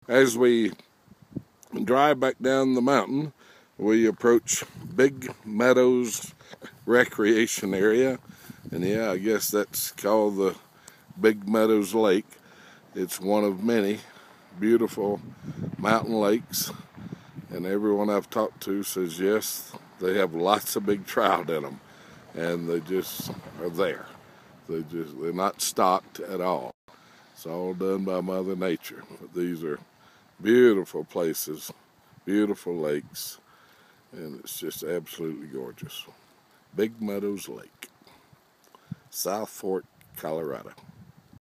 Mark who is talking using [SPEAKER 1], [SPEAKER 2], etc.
[SPEAKER 1] As we drive back down the mountain, we approach Big Meadows recreation area, and yeah, I guess that's called the Big Meadows Lake. It's one of many beautiful mountain lakes, and everyone I've talked to says yes, they have lots of big trout in them, and they just are there. They're not stocked at all. It's all done by Mother Nature. But these are beautiful places, beautiful lakes, and it's just absolutely gorgeous. Big Meadows Lake, South Fork, Colorado.